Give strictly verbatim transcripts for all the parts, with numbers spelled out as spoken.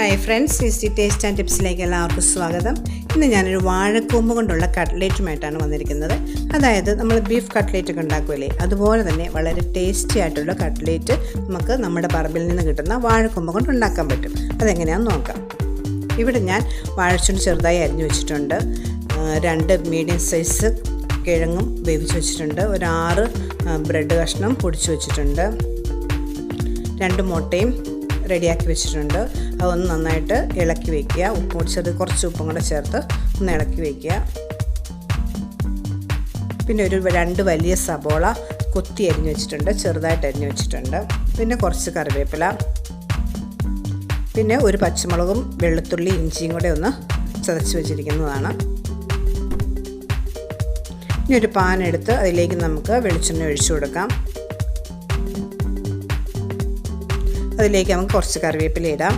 Hi friends, Easy Taste and Tips like എല്ലാവർക്കും സ്വാഗതം. ഇന്ന് ഞാൻ ഒരു വാഴക്കൂമ്പ് കൊണ്ടുള്ള കട്ട്ലേറ്റുമായിട്ടാണ് വന്നിരിക്കുന്നത്. അതായത് നമ്മൾ ബീഫ് കട്ട്ലേറ്റ് ഒക്കെ ഉണ്ടാക്കുമല്ലേ, അതുപോലെ തന്നെ വളരെ ടേസ്റ്റി ആയിട്ടുള്ള കട്ട്ലേറ്റ് നമുക്ക് നമ്മുടെ പറമ്പിൽ നിന്ന് കിട്ടുന്ന വാഴക്കൂമ്പ് കൊണ്ട് ഉണ്ടാക്കാൻ പറ്റും. അതെങ്ങനെയാണെന്ന് നോക്കാം. ഇവിടെ ഞാൻ വാഴച്ചുണ്ട് ചെറുതായി അരിഞ്ഞു വെച്ചിട്ടുണ്ട്. രണ്ട് മീഡിയം സൈസ് കിഴങ്ങും വേവിച്ച് വെച്ചിട്ടുണ്ട്. ഒരു ആറ് ബ്രെഡ് കഷ്ണം പൊടിച്ചു വെച്ചിട്ടുണ്ട്. രണ്ട് മുട്ടയും റെഡിയാക്കി വെച്ചിട്ടുണ്ട്. അതൊന്ന് നന്നായിട്ട് ഇളക്കി വയ്ക്കുക. ഉപ്പ് ചെറുത് കുറച്ച് ഉപ്പും കൂടെ ചേർത്ത് ഒന്ന് ഇളക്കി വയ്ക്കുക. പിന്നെ ഒരു രണ്ട് വലിയ സബോള കൊത്തി അരിഞ്ഞു വെച്ചിട്ടുണ്ട്, ചെറുതായിട്ട് അരിഞ്ഞു വെച്ചിട്ടുണ്ട്. പിന്നെ കുറച്ച് കറിവേപ്പില, പിന്നെ ഒരു പച്ചമുളകും വെളുത്തുള്ളി ഇഞ്ചിയും കൂടെ ഒന്ന് ചതച്ച് വെച്ചിരിക്കുന്നതാണ്. ഇനി ഒരു പാൻ എടുത്ത് അതിലേക്ക് നമുക്ക് വെളിച്ചെണ്ണ ഒഴിച്ചു കൊടുക്കാം. അതിലേക്ക് നമുക്ക് കുറച്ച് കറിവേപ്പില ഇടാം.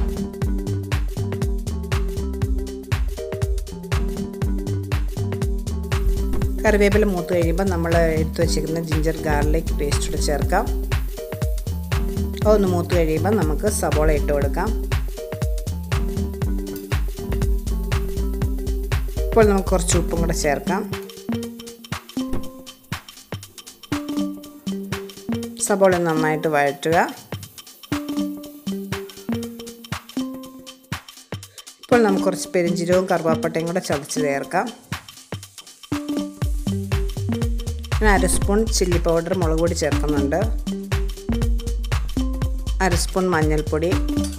കറിവേപ്പില മൂത്ത് കഴിയുമ്പോൾ നമ്മൾ എടുത്ത് വെച്ചിരിക്കുന്ന ജിഞ്ചർ ഗാർലിക് പേസ്റ്റ് കൂടെ ചേർക്കാം. അതൊന്ന് മൂത്ത് കഴിയുമ്പോൾ നമുക്ക് സബോള ഇട്ട് കൊടുക്കാം. ഇപ്പോൾ നമുക്ക് കുറച്ച് ഉപ്പും കൂടെ ചേർക്കാം. സബോള നന്നായിട്ട് വഴറ്റുക. ഇപ്പോൾ നമുക്ക് കുറച്ച് പെരിഞ്ചീരകവും കറുവാപ്പട്ടയും കൂടെ ചതച്ച് ചേർക്കാം. ഞാൻ അര സ്പൂൺ ചില്ലി പൗഡർ മുളക് പൊടി ചേർക്കുന്നുണ്ട്. അര സ്പൂൺ മഞ്ഞൾപ്പൊടി,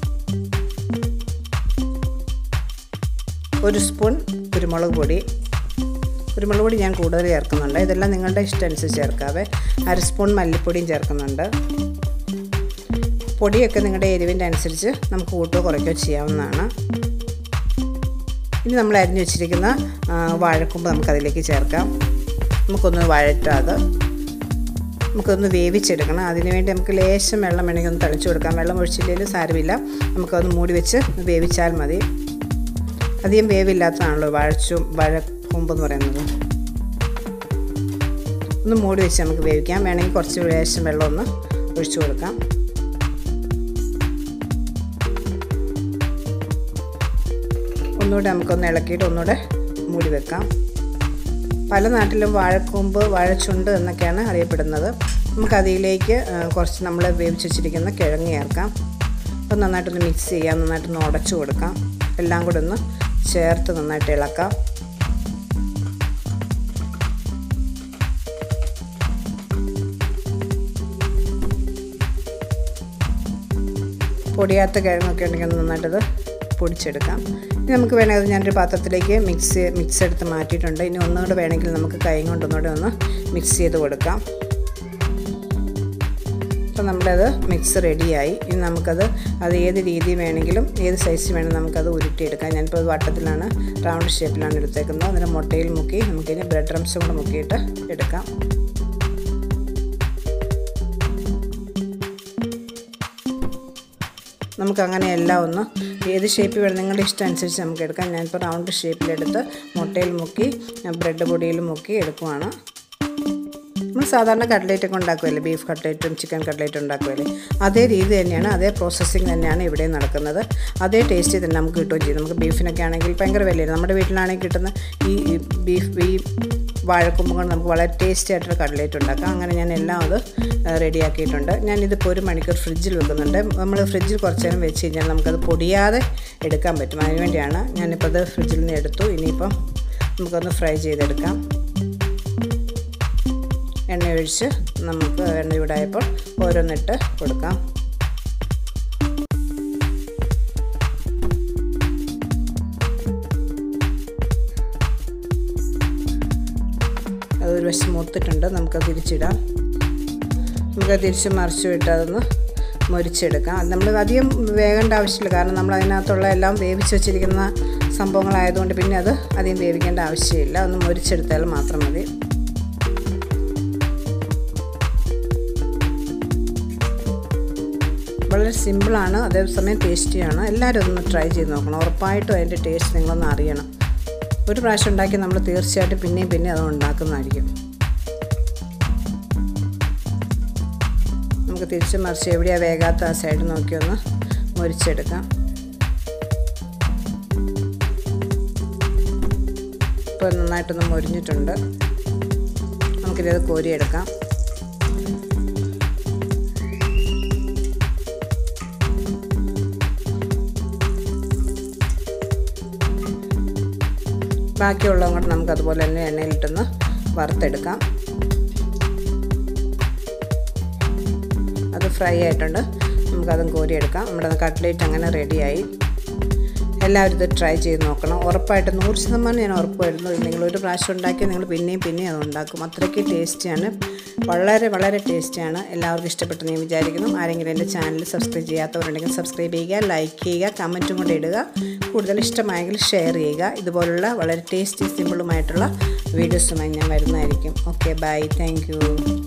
ഒരു സ്പൂൺ കുരുമുളക് പൊടി. കുരുമുളക് പൊടി ഞാൻ കൂടുതൽ ചേർക്കുന്നുണ്ട്. ഇതെല്ലാം നിങ്ങളുടെ ഇഷ്ടം അനുസരിച്ച് ചേർക്കാവേ. അര സ്പൂൺ മല്ലിപ്പൊടിയും ചേർക്കുന്നുണ്ട്. പൊടിയൊക്കെ നിങ്ങളുടെ എരിവിൻ്റെ അനുസരിച്ച് നമുക്ക് കൂട്ടുകയോ കുറയ്ക്കുകയോ ചെയ്യാവുന്നതാണ്. ഇനി നമ്മൾ അരിഞ്ഞു വെച്ചിരിക്കുന്ന വാഴക്കൂമ്പ് നമുക്കതിലേക്ക് ചേർക്കാം. നമുക്കൊന്ന് വഴറ്റാതെ നമുക്കൊന്ന് വേവിച്ചെടുക്കണം. അതിനുവേണ്ടി നമുക്ക് ലേശം വെള്ളം വേണമെങ്കിൽ ഒന്ന് തളിച്ചു കൊടുക്കാം. വെള്ളം ഒഴിച്ചില്ലെങ്കിലും സാരമില്ല, നമുക്കതൊന്ന് മൂടി വെച്ച് വേവിച്ചാൽ മതി. അധികം വേവില്ലാത്തതാണല്ലോ വാഴച്ചു വാഴക്കൂമ്പ് എന്ന് പറയുന്നത്. ഒന്ന് മൂടി വെച്ച് നമുക്ക് വേവിക്കാം. വേണമെങ്കിൽ കുറച്ച് ലേശം വെള്ളം ഒന്ന് ഒഴിച്ചു കൊടുക്കാം. ഒന്നുകൂടെ നമുക്കൊന്ന് ഇളക്കിയിട്ട് ഒന്നുകൂടെ മൂടി വെക്കാം. പല നാട്ടിലും വാഴക്കൂമ്പ് വാഴച്ചുണ്ട് എന്നൊക്കെയാണ് അറിയപ്പെടുന്നത്. നമുക്കതിലേക്ക് കുറച്ച് നമ്മൾ വേവിച്ച് വെച്ചിരിക്കുന്ന കിഴങ്ങ് ചേർക്കാം. അപ്പോൾ നന്നായിട്ടൊന്ന് മിക്സ് ചെയ്യാം. നന്നായിട്ടൊന്ന് ഉടച്ചു കൊടുക്കാം. എല്ലാം കൂടെ ഒന്ന് ചേർത്ത് നന്നായിട്ട് ഇളക്കാം. പൊടിയാത്ത കിഴങ്ങൊക്കെ ഉണ്ടെങ്കിൽ നന്നായിട്ടത് പൊടിച്ചെടുക്കാം. ഇനി നമുക്ക് വേണമെങ്കിൽ അത് ഞാനൊരു പാത്രത്തിലേക്ക് മിക്സ് മിക്സ് എടുത്ത് മാറ്റിയിട്ടുണ്ട്. ഇനി ഒന്നുകൂടെ വേണമെങ്കിൽ നമുക്ക് കൈ കൊണ്ട് ഒന്നുകൂടെ ഒന്ന് മിക്സ് ചെയ്ത് കൊടുക്കാം. അപ്പോൾ നമ്മുടേത് മിക്സ് റെഡിയായി. ഇനി നമുക്കത് അത് ഏത് രീതി വേണമെങ്കിലും ഏത് സൈസ് വേണമെങ്കിൽ നമുക്കത് ഉരുട്ടിയെടുക്കാം. ഞാനിപ്പോൾ വട്ടത്തിലാണ്, റൗണ്ട് ഷേപ്പിലാണ് എടുത്തേക്കുന്നത്. അതിൻ്റെ മുട്ടയിൽ മുക്കി നമുക്കിനി ബ്രെഡ് ക്രംസും കൂടെ മുക്കിയിട്ട് എടുക്കാം. നമുക്കങ്ങനെ എല്ലാം ഒന്ന് ഏത് ഷേപ്പിൽ വേണം നിങ്ങളുടെ ഇഷ്ടം അനുസരിച്ച് നമുക്ക് എടുക്കാം. ഞാനിപ്പോൾ റൗണ്ട് ഷേപ്പിലെടുത്ത് മുട്ടയിൽ മുക്കി ബ്രെഡ് പൊടിയിൽ മുക്കി എടുക്കുവാണ്. നമ്മൾ സാധാരണ കട്ട്ലേറ്റൊക്കെ ഉണ്ടാക്കുമല്ലേ, ബീഫ് കട്ട്ലേറ്റും ചിക്കൻ കട്ട്ലേറ്റും ഉണ്ടാക്കുമല്ലേ, അതേ രീതി തന്നെയാണ്, അതേ പ്രോസസ്സിങ് തന്നെയാണ് ഇവിടെ നടക്കുന്നത്. അതേ ടേസ്റ്റ് തന്നെ നമുക്ക് കിട്ടുകയും ചെയ്യും. നമുക്ക് ബീഫിനൊക്കെ ആണെങ്കിൽ ഭയങ്കര വിലയാണ്. നമ്മുടെ വീട്ടിലാണെങ്കിൽ കിട്ടുന്ന ഈ ബീഫ് ഈ വാഴക്കൂമ്പ് കൊണ്ട് നമുക്ക് വളരെ ടേസ്റ്റി ആയിട്ടൊരു കട്ട്ലേറ്റ് ഉണ്ടാക്കാം. അങ്ങനെ ഞാൻ എല്ലാം അത് റെഡിയാക്കിയിട്ടുണ്ട്. ഞാനിതിപ്പോൾ ഒരു മണിക്കൂർ ഫ്രിഡ്ജിൽ വെക്കുന്നുണ്ട്. നമ്മൾ ഫ്രിഡ്ജിൽ കുറച്ച് നേരം വെച്ച് കഴിഞ്ഞാൽ നമുക്കത് പൊടിയാതെ എടുക്കാൻ പറ്റും. അതിനുവേണ്ടിയാണ് ഞാനിപ്പോൾ അത് ഫ്രിഡ്ജിൽ നിന്ന് എടുത്തു. ഇനിയിപ്പം നമുക്കൊന്ന് ഫ്രൈ ചെയ്തെടുക്കാം. എണ്ണ ഒഴിച്ച് നമുക്ക് എണ്ണ ചൂടായപ്പോൾ ഓരോന്നിട്ട് കൊടുക്കാം. അതൊരു വശം മൂത്തിട്ടുണ്ട്. നമുക്കത് തിരിച്ചിടാം. നമുക്കത് തിരിച്ച് മറിച്ച് വിട്ട് അതൊന്ന് മൊരിച്ചെടുക്കാം. അത് നമ്മൾ അധികം വേകേണ്ട ആവശ്യമില്ല, കാരണം നമ്മൾ അതിനകത്തുള്ള എല്ലാം വേവിച്ച് വെച്ചിരിക്കുന്ന സംഭവങ്ങളായതുകൊണ്ട് പിന്നെ അത് അധികം വേവിക്കേണ്ട ആവശ്യമില്ല. ഒന്ന് മൊരിച്ചെടുത്താൽ മാത്രം മതി. വളരെ സിമ്പിളാണ്, അതേസമയം ടേസ്റ്റിയാണ്. എല്ലാവരും ഒന്ന് ട്രൈ ചെയ്ത് നോക്കണം. ഉറപ്പായിട്ടും അതിൻ്റെ ടേസ്റ്റ് നിങ്ങളൊന്ന് അറിയണം. ഒരു പ്രാവശ്യം ഉണ്ടാക്കി നമ്മൾ തീർച്ചയായിട്ടും പിന്നെയും പിന്നെ അത് ഉണ്ടാക്കുന്നതായിരിക്കും. നമുക്ക് തിരിച്ച് മറിച്ച് എവിടെയാണ് വേകാത്ത ആ സൈഡ് നോക്കി ഒന്ന് മുരിച്ചെടുക്കാം. ഇപ്പോൾ നന്നായിട്ടൊന്ന് മൊരിഞ്ഞിട്ടുണ്ട്. നമുക്കിത് കോരിയെടുക്കാം. ബാക്കിയുള്ളതും കൂടെ നമുക്ക് അതുപോലെ തന്നെ എണ്ണയിലിട്ടൊന്ന് വറുത്തെടുക്കാം. അത് ഫ്രൈ ആയിട്ടുണ്ട്. നമുക്കതും കോരിയെടുക്കാം. നമ്മുടെ കട്ട്ലേറ്റ് അങ്ങനെ റെഡിയായി. എല്ലാവരും ഇത് ട്രൈ ചെയ്ത് നോക്കണം. ഉറപ്പായിട്ട് നൂറ് ശതമാനം ഞാൻ ഉറപ്പ് വരുന്നു. നിങ്ങൾ ഒരു പ്രാവശ്യം ഉണ്ടാക്കിയാൽ നിങ്ങൾ പിന്നെയും പിന്നെയും അത് ഉണ്ടാക്കും. അത്രയ്ക്ക് ടേസ്റ്റിയാണ്. വളരെ വളരെ ടേസ്റ്റിയാണ്. എല്ലാവർക്കും ഇഷ്ടപ്പെട്ടെന്ന് ഞാൻ വിചാരിക്കുന്നു. ആരെങ്കിലും എൻ്റെ ചാനൽ സബ്സ്ക്രൈബ് ചെയ്യാത്തവരുണ്ടെങ്കിൽ സബ്സ്ക്രൈബ് ചെയ്യുക, ലൈക്ക് ചെയ്യുക, കമൻറ്റും കൂടെ ഇടുക. കൂടുതൽ ഇഷ്ടമായെങ്കിൽ ഷെയർ ചെയ്യുക. ഇതുപോലുള്ള വളരെ ടേസ്റ്റി സിമ്പിളുമായിട്ടുള്ള വീഡിയോസുമായി ഞാൻ വരുന്നതായിരിക്കും. Okay, bye, thank U.